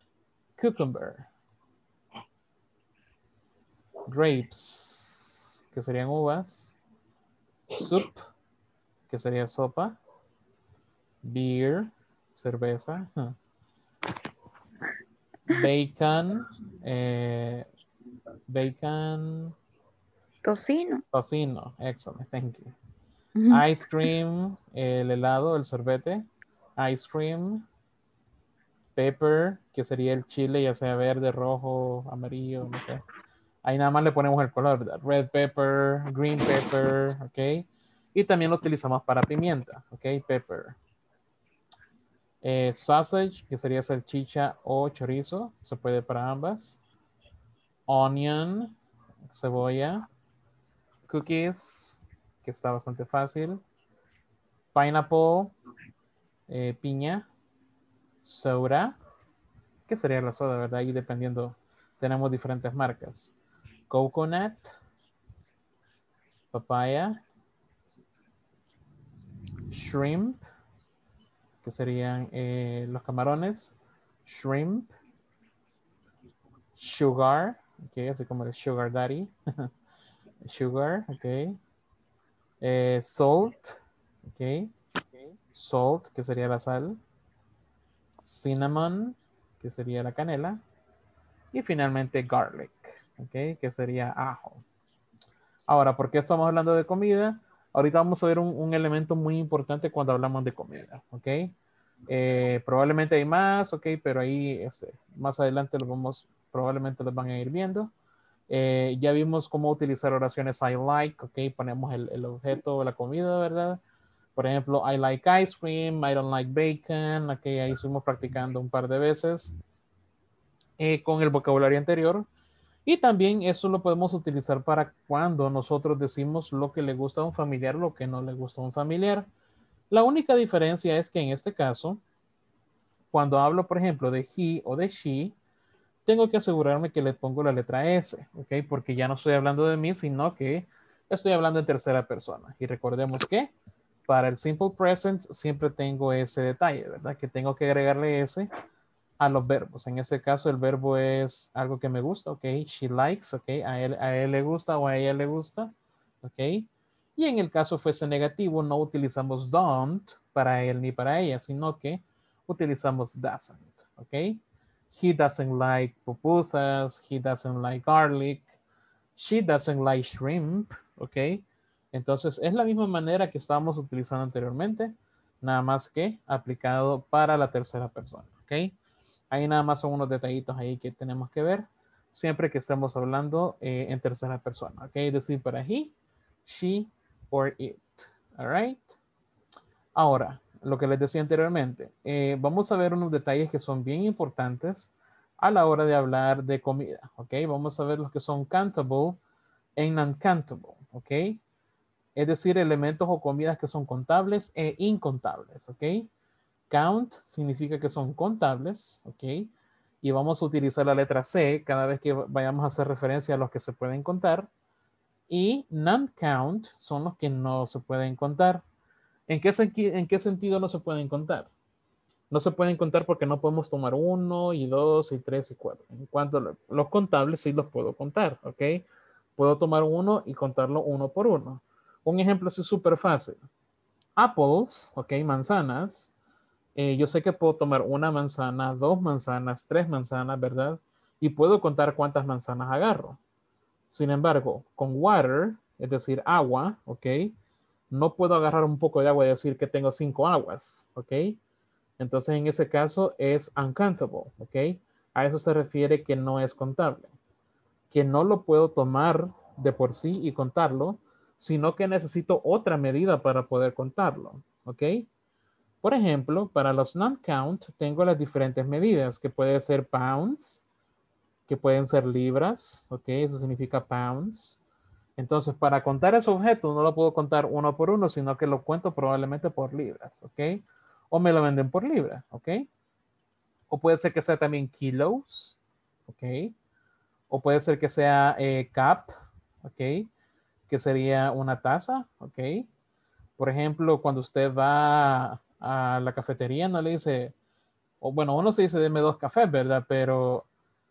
Cucumber. Grapes. que serían uvas. Soup, que sería sopa. Beer, cerveza. Bacon, bacon. Tocino. Tocino, excellent, thank you. Ujú. Ice cream, el helado, el sorbete. Ice cream. Pepper, que sería el chile, ya sea verde, rojo, amarillo, no sé. Ahí nada más le ponemos el color, ¿verdad? Red pepper, green pepper, ¿ok? Y también lo utilizamos para pimienta, ¿ok? Pepper. Sausage, que sería salchicha o chorizo, se puede para ambas. Onion, cebolla. Cookies, que está bastante fácil. Pineapple, piña. Soda, que sería la soda, ¿verdad? Y dependiendo, tenemos diferentes marcas. Coconut, papaya, shrimp, que serían los camarones. Shrimp, sugar, ok, así como el sugar daddy. Sugar, ok. Salt, ok. Salt, que sería la sal. Cinnamon, que sería la canela. Y finalmente garlic, ok, que sería ajo. Ahora, ¿por qué estamos hablando de comida? Ahorita vamos a ver un elemento muy importante cuando hablamos de comida, ok. Probablemente hay más, ok, pero ahí más adelante probablemente los van a ir viendo. Ya vimos cómo utilizar oraciones I like, ok, ponemos el objeto de la comida, ¿verdad? Por ejemplo, I like ice cream, I don't like bacon, ok, ahí estuvimos practicando un par de veces con el vocabulario anterior. Y también eso lo podemos utilizar para cuando nosotros decimos lo que le gusta a un familiar, lo que no le gusta a un familiar. La única diferencia es que en este caso, cuando hablo, por ejemplo, de he o de she, tengo que asegurarme que le pongo la letra S, ¿ok? Porque ya no estoy hablando de mí, sino que estoy hablando en tercera persona. Y recordemos que para el simple present siempre tengo ese detalle, ¿verdad? Que tengo que agregarle S a los verbos. En este caso, el verbo es algo que me gusta, ¿ok? She likes, ¿ok? A él le gusta o a ella le gusta, ¿ok? Y en el caso fuese negativo, no utilizamos don't para él ni para ella, sino que utilizamos doesn't, ¿ok? He doesn't like pupusas, he doesn't like garlic, she doesn't like shrimp, ¿ok? Entonces, es la misma manera que estábamos utilizando anteriormente, nada más que aplicado para la tercera persona, ¿ok? Ahí nada más son unos detallitos ahí que tenemos que ver siempre que estemos hablando en tercera persona, ¿ok? Es decir, para he, she, or it, all right? Ahora, lo que les decía anteriormente, vamos a ver unos detalles que son bien importantes a la hora de hablar de comida, ¿ok? Vamos a ver los que son countable y non-countable, ¿ok? Es decir, elementos o comidas que son contables e incontables, ¿ok? Count significa que son contables, ¿ok? Y vamos a utilizar la letra C cada vez que vayamos a hacer referencia a los que se pueden contar. Y non-count son los que no se pueden contar. ¿En qué sentido no se pueden contar? No se pueden contar porque no podemos tomar 1 y 2 y 3 y 4. En cuanto a los contables, sí los puedo contar, ¿ok? Puedo tomar 1 y contarlo 1 por 1. Un ejemplo así súper fácil. Apples, ¿ok? Manzanas. Yo sé que puedo tomar 1 manzana, 2 manzanas, 3 manzanas, ¿verdad? Y puedo contar cuántas manzanas agarro. Sin embargo, con water, es decir, agua, ¿ok? No puedo agarrar un poco de agua y decir que tengo 5 aguas, ¿ok? Entonces, en ese caso es uncountable, ¿ok? A eso se refiere que no es contable. Que no lo puedo tomar de por sí y contarlo, sino que necesito otra medida para poder contarlo, ¿ok? Por ejemplo, para los non-count tengo las diferentes medidas, que pueden ser pounds, que pueden ser libras, ¿ok? Eso significa pounds. Entonces, para contar ese objeto no lo puedo contar 1 por 1, sino que lo cuento probablemente por libras, ¿ok? O me lo venden por libra, ¿ok? O puede ser que sea también kilos, ¿ok? O puede ser que sea cup, ¿ok? Que sería una taza, ¿ok? Por ejemplo, cuando usted va a la cafetería, no le dice, o bueno, uno se dice, deme 2 cafés, ¿verdad? Pero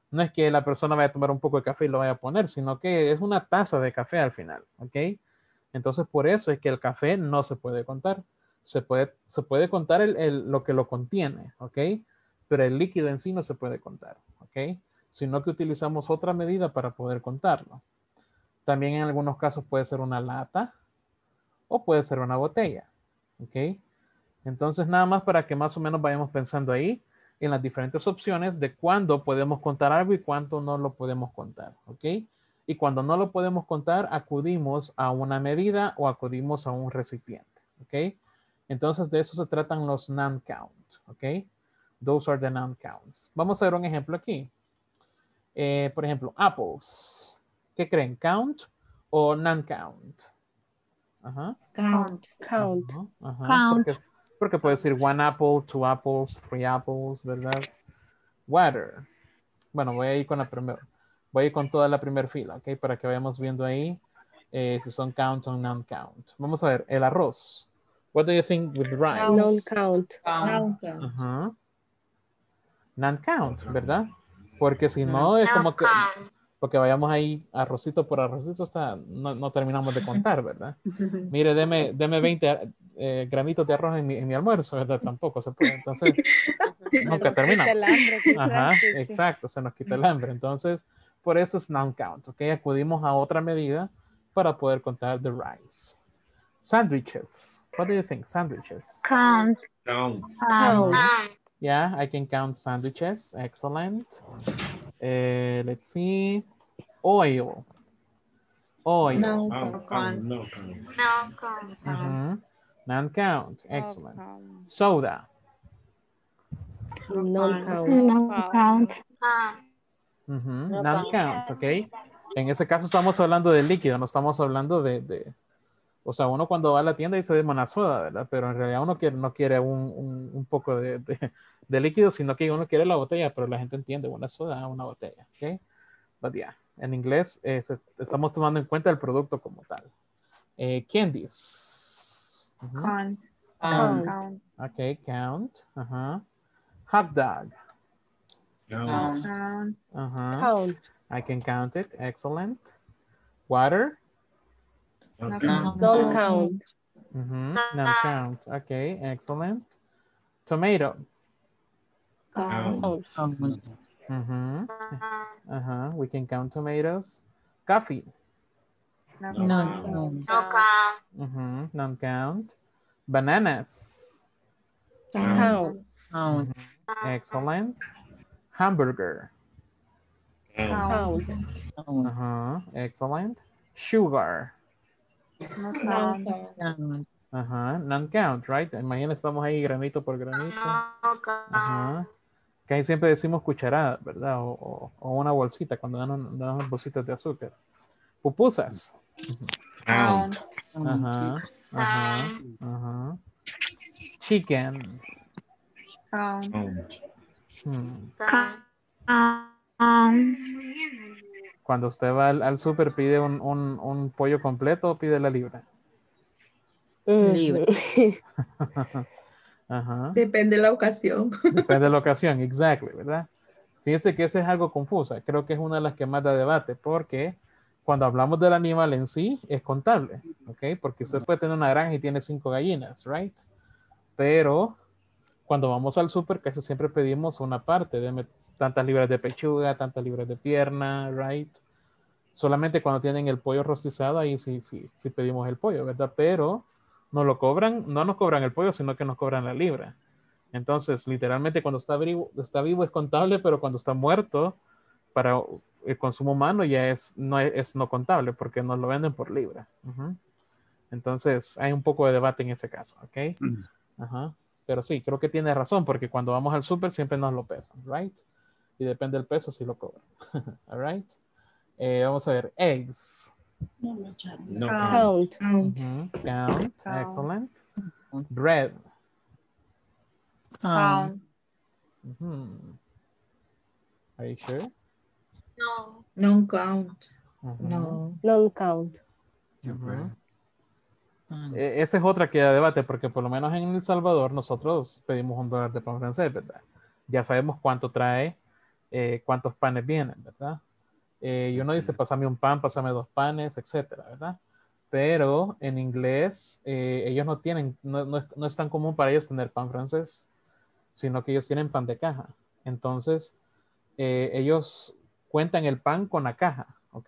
No es que la persona vaya a tomar un poco de café y lo vaya a poner, sino que es una taza de café al final, ¿ok? Entonces, por eso es que el café no se puede contar. Se puede contar lo que lo contiene, ¿ok? Pero el líquido en sí no se puede contar, ¿ok? Sino que utilizamos otra medida para poder contarlo. También en algunos casos puede ser una lata o puede ser una botella, ¿ok? Entonces, nada más para que más o menos vayamos pensando ahí en las diferentes opciones de cuándo podemos contar algo y cuándo no lo podemos contar, ¿ok? Y cuando no lo podemos contar, acudimos a una medida o acudimos a un recipiente, ¿ok? Entonces, de eso se tratan los non-count, ¿ok? Those are the non-counts. Vamos a ver un ejemplo aquí. Por ejemplo, apples. ¿Qué creen? ¿Count o non-count? Ajá. Count. Count. Ajá. Count. Porque puede decir one apple, two apples, three apples, ¿verdad? Water. Bueno, voy a ir con la primera. Voy a ir con toda la primera fila, ¿ok? Para que vayamos viendo ahí si son count o non-count. Vamos a ver, el arroz. What do you think with rice? Non-count. Ajá. Non-count, ¿verdad? Porque si no es como que... Porque vayamos ahí arrocito por arrocito, no terminamos de contar, ¿verdad? Mire, deme 20 granitos de arroz en mi almuerzo, ¿verdad? Tampoco se puede. Entonces, nunca terminamos. El hambre, Ajá, sí. exacto, se nos quita el hambre. Entonces, por eso es non-count, ¿ok? Acudimos a otra medida para poder contar the rice. Sandwiches. What do you think? Sandwiches. Count. Count. Yeah, I can count sandwiches. Excellent. Let's see. Oil. Oil. No count. Non-count. Excellent. Soda. Non-count. Non-count. Non-count, ¿ok? En ese caso estamos hablando de líquido, no estamos hablando o sea, uno cuando va a la tienda dice de una soda, ¿verdad? Pero en realidad uno no quiere un poco de líquido, sino que uno quiere la botella, pero la gente entiende una soda, una botella, ¿ok? But yeah, en inglés estamos tomando en cuenta el producto como tal. Candies. Count. Count. Ok, count. Ajá. Hot dog. Count. Count. I can count it. Excellent. Water. Non-count. Non-count. Okay, excellent. Tomato. Count. We can count tomatoes. Coffee. Non-count. Bananas. Count. Excellent. Hamburger. Count. Excellent. Sugar. Non-count, right? Imagínense, estamos ahí granito por granito. Que ahí siempre decimos cucharada, ¿verdad? O una bolsita cuando dan bolsitas de azúcar. Pupusas. Count. Chicken. Count. Cuando usted va al súper, pide un pollo completo o pide la libra. Libre. Depende de la ocasión. Depende de la ocasión, exactly, ¿verdad? Fíjense que ese es algo confusa. Creo que es una de las que más da debate, porque cuando hablamos del animal en sí, es contable, ¿ok? Porque usted puede tener una granja y tiene 5 gallinas, right? Pero cuando vamos al súper, casi siempre pedimos una parte, de tantas libras de pechuga, tantas libras de pierna, right? Solamente cuando tienen el pollo rostizado, ahí sí pedimos el pollo, ¿verdad? Pero no nos cobran el pollo, sino que nos cobran la libra. Entonces, literalmente cuando está vivo es contable, pero cuando está muerto, para el consumo humano ya es no contable, porque nos lo venden por libra. Entonces, hay un poco de debate en ese caso, ¿ok? Pero sí, creo que tiene razón, porque cuando vamos al súper siempre nos lo pesan, right? Y depende del peso si lo cobran. All right. Vamos a ver, eggs. Count. Count. Excellent. Bread. Count. Are you sure? No. Non-count. No. Non-count. Esa es otra que da debate, porque por lo menos en El Salvador nosotros pedimos $1 de pan francés, ¿verdad? Ya sabemos cuánto trae cuántos panes vienen, ¿verdad? Y uno dice, pásame un pan, pásame 2 panes, etcétera, ¿verdad? Pero en inglés, ellos no tienen, no es tan común para ellos tener pan francés, sino que ellos tienen pan de caja. Entonces, ellos cuentan el pan con la caja, ¿ok?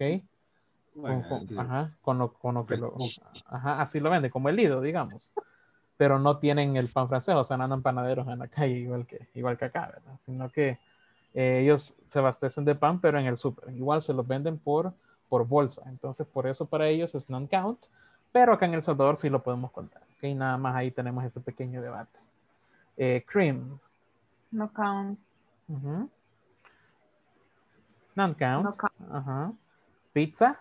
Con lo que lo... Ajá, así lo venden, como el Lido, digamos. Pero no tienen el pan francés, o sea, no andan panaderos en la calle igual que acá, ¿verdad? Sino que ellos se abastecen de pan, pero en el súper. Igual se los venden por bolsa. Entonces, por eso para ellos es non-count, pero acá en El Salvador sí lo podemos contar. ¿Ok? Nada más ahí tenemos ese pequeño debate. Cream. No count. Non-count. No count. Ajá. Pizza.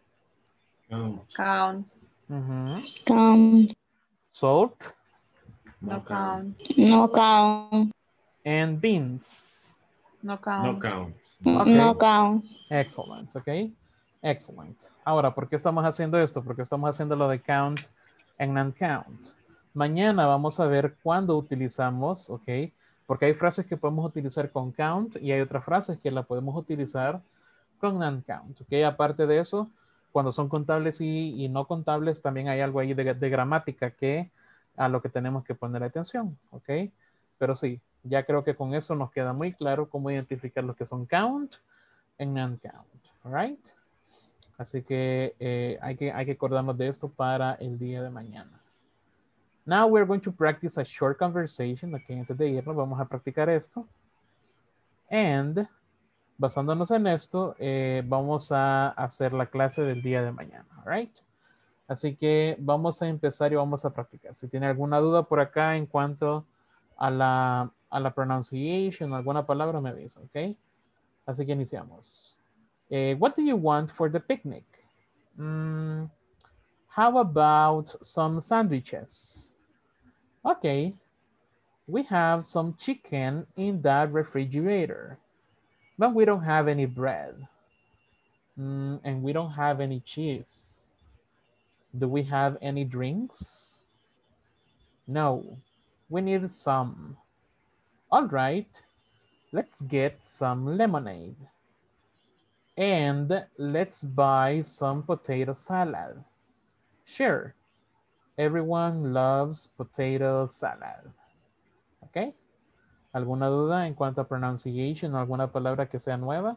Count. Count. Salt. No count. No count. And beans. No count. Okay. No count. Excellent, ok. Excellent. Ahora, ¿por qué estamos haciendo esto? Porque estamos haciendo lo de count and non-count. Mañana vamos a ver cuándo utilizamos, ok, porque hay frases que podemos utilizar con count y hay otras frases que la podemos utilizar con non-count, ok. Aparte de eso, cuando son contables y no contables, también hay algo ahí de gramática que a lo que tenemos que poner atención, ok. Pero sí, ya creo que con eso nos queda muy claro cómo identificar los que son count and non-count, right? Así que hay que acordarnos de esto para el día de mañana. Now we're going to practice a short conversation. Aquí antes de irnos vamos a practicar esto. And basándonos en esto, vamos a hacer la clase del día de mañana, right? Así que vamos a empezar y vamos a practicar. Si tiene alguna duda por acá en cuanto a la pronunciation, alguna palabra me avisa, ¿ok? Así que iniciamos. What do you want for the picnic? How about some sandwiches? Okay, we have some chicken in that refrigerator, but we don't have any bread. And we don't have any cheese. Do we have any drinks? No, we need some. All right, let's get some lemonade. And let's buy some potato salad. Sure, everyone loves potato salad. ¿Ok? ¿Alguna duda en cuanto a pronunciation o alguna palabra que sea nueva?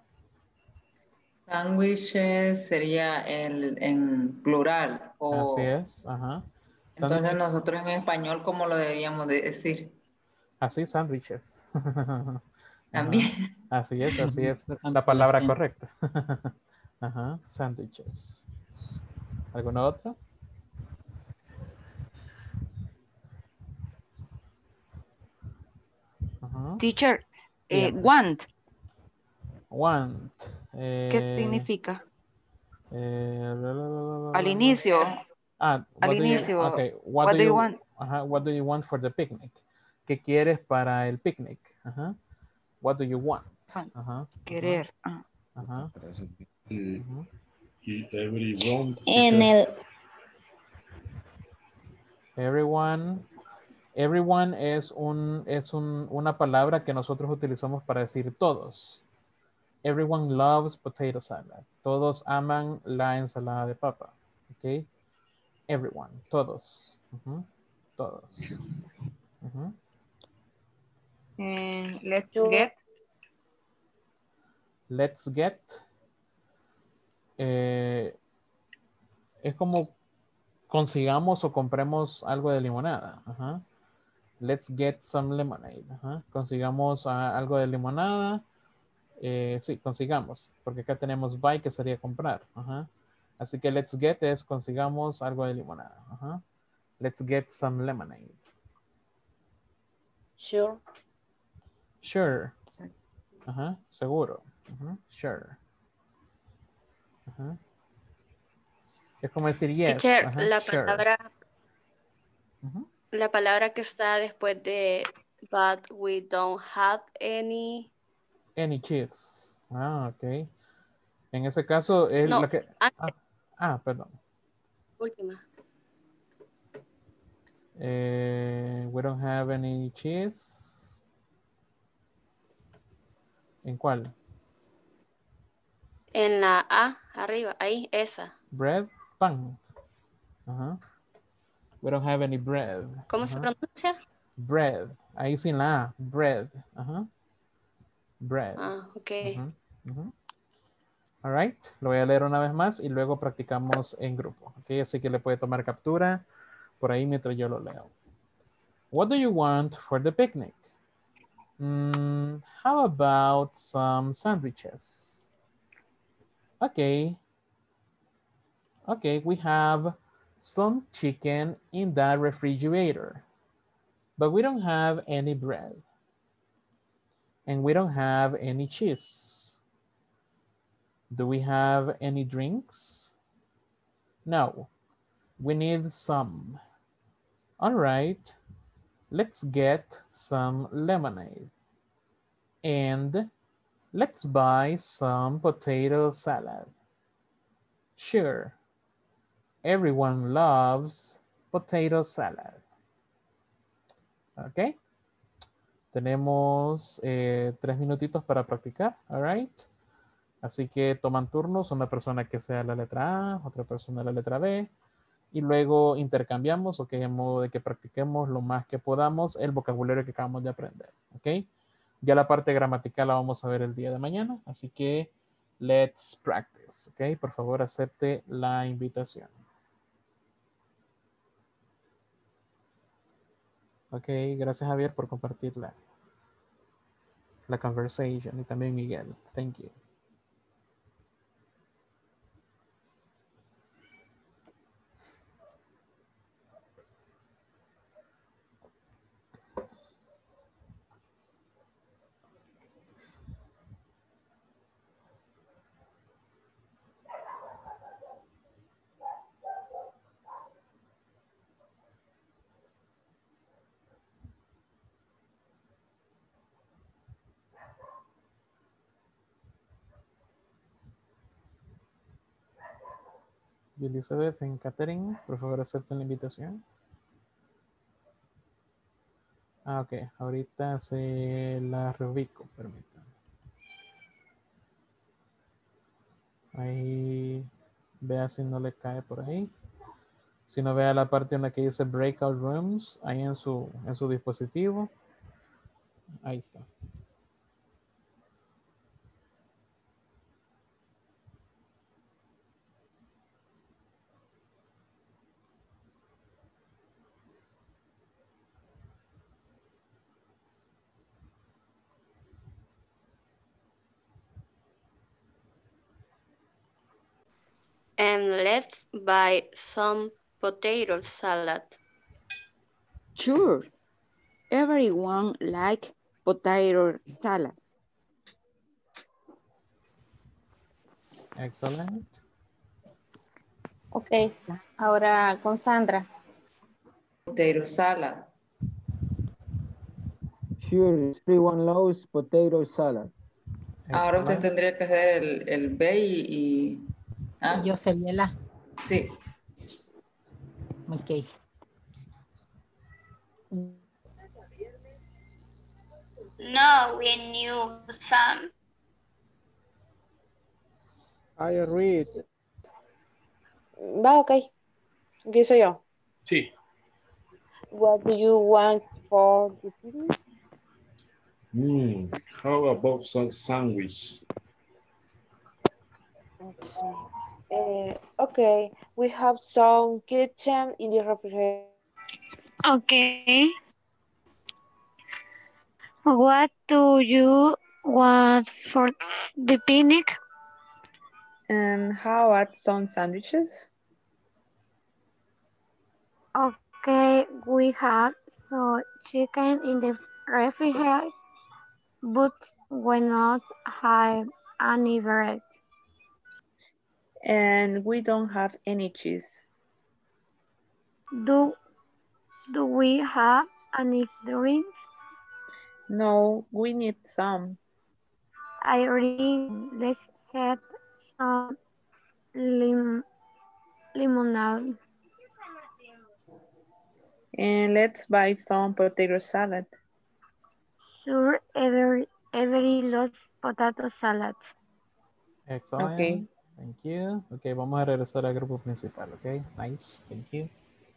Sándwiches sería en plural. Así es, ajá. Entonces Sándwiches. nosotros en español, ¿cómo lo deberíamos de decir? Así, sándwiches. También. Así es la palabra correcta. Ajá, sándwiches. ¿Alguna otra? Ajá. Teacher, Dígame. want. Want. ¿Qué significa? Al Al inicio. Al inicio. Okay. What do you want? What do you want for the picnic? ¿Qué quieres para el picnic? Ajá. What do you want? Ajá. Querer. Ajá. En el Everyone es una palabra que nosotros utilizamos para decir todos. Everyone loves potato salad. Todos aman la ensalada de papa. ¿Ok? Everyone. Todos. Todos. Let's get. Let's get. Es como consigamos o compremos algo de limonada. Ajá. Let's get some lemonade. Ajá. Consigamos algo de limonada. Sí, consigamos. Porque acá tenemos buy, que sería comprar. Ajá. Así que let's get es consigamos algo de limonada. Ajá. Let's get some lemonade. Sure. Sure. Ajá. Seguro. Ajá. Sure. Ajá. Es como decir yes. Teacher, Ajá. la Sure. palabra, la palabra que está después de but we don't have any. Any cheese. Ok. En ese caso es No, lo que... antes. Perdón. Última. We don't have any cheese. ¿En cuál? En la A, arriba, ahí, esa. Bread, pan. Ajá. We don't have any bread. ¿Cómo se pronuncia? Bread. Ahí sin la A. Bread. Ajá. Bread. Ah, ok. All right. Lo voy a leer una vez más y luego practicamos en grupo. Ok, así que le puede tomar captura por ahí mientras yo lo leo. What do you want for the picnic? How about some sandwiches? Okay. Okay, we have some chicken in that refrigerator, but we don't have any bread. And we don't have any cheese. Do we have any drinks? No, we need some. All right, let's get some lemonade. And let's buy some potato salad. Sure, everyone loves potato salad. Ok. Tenemos 3 minutitos para practicar. All right. Así que toman turnos, una persona que sea la letra A, otra persona la letra B. Y luego intercambiamos, ok, en modo de que practiquemos lo más que podamos el vocabulario que acabamos de aprender. Ok. Ya la parte gramatical la vamos a ver el día de mañana. Así que let's practice. Ok. Por favor, acepte la invitación. Ok, gracias Javier por compartir la conversation y también Miguel. Thank you. Elizabeth y Catherine, por favor acepten la invitación. Ah, ok. Ahorita se la reubico, permítanme. Ahí vea si no le cae por ahí. Si no, vea la parte en la que dice Breakout Rooms, ahí en su dispositivo. Ahí está. And let's buy some potato salad. Sure. Everyone like potato salad. Excellent. Ok, ahora con Sandra. Potato salad. Sure, everyone loves potato salad. Ahora usted tendría que hacer el B y ¿ah? Yo sería la. Sí. Ok. No, we knew some. I read. Va, ok. Empiezo yo. Sí. What do you want for the picnic? How about some sandwich? Let's see. Okay, we have some kitchen in the refrigerator. Okay. What do you want for the picnic? And how about some sandwiches? Okay, we have some chicken in the refrigerator, but we not have any bread. And we don't have any cheese. Do we have any drinks? No, we need some. I think let's get some lemonade. And let's buy some potato salad. Sure, every loves potato salad. Excellent. Okay. Thank you. Ok, vamos a regresar al grupo principal. Ok, nice. Thank you.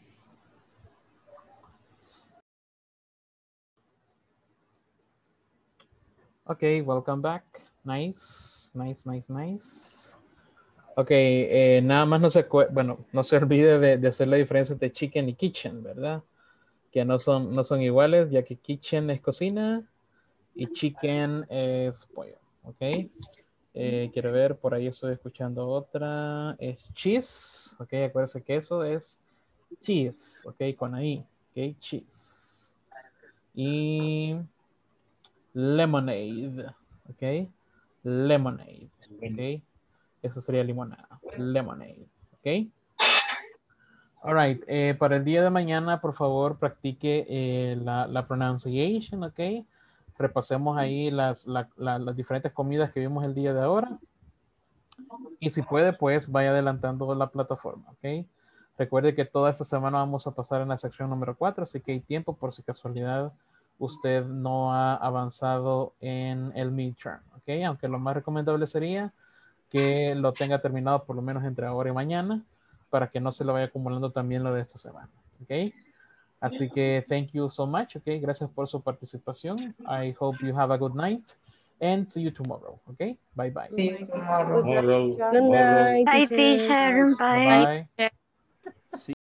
Ok, welcome back. Nice, nice, nice, nice. Ok, nada más no se olvide de hacer la diferencia entre chicken y kitchen, ¿verdad? Que no son iguales, ya que kitchen es cocina y chicken es pollo. Ok. Quiero ver, por ahí estoy escuchando otra. Es cheese. Ok, acuérdense que eso es cheese. Ok, con ahí. Ok, cheese. Y lemonade. Ok, lemonade. Ok, eso sería limonada. Lemonade. Ok. All right. Para el día de mañana, por favor, practique la pronunciation. Ok. Repasemos ahí las diferentes comidas que vimos el día de ahora. Y si puede, pues vaya adelantando la plataforma, ¿ok? Recuerde que toda esta semana vamos a pasar en la sección número 4, así que hay tiempo por si casualidad usted no ha avanzado en el midterm, ¿ok? Aunque lo más recomendable sería que lo tenga terminado por lo menos entre ahora y mañana para que no se lo vaya acumulando también lo de esta semana, ¿ok? Así que thank you so much, ¿ok? Gracias por su participación. I hope you have a good night. And see you tomorrow, okay? Bye bye. See you tomorrow. Good night, Bye, teacher. teacher. Bye. Bye. Bye.